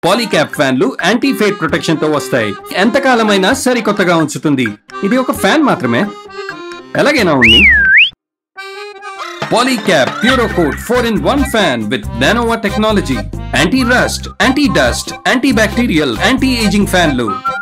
Polycab ఫ్యాన్లు anti fade protection తో వస్తాయి. ఎంతకాలమైనా సరికొత్తగా ఉంచుతుంది. ఇది ఒక ఫ్యాన్ మాత్రమే. ఎలాగైనా ఉంది. Polycab Puro Coat 4-in-1 fan with Nanova technology. Anti-rust, anti-dust, antibacterial, anti-aging ఫ్యాన్లు.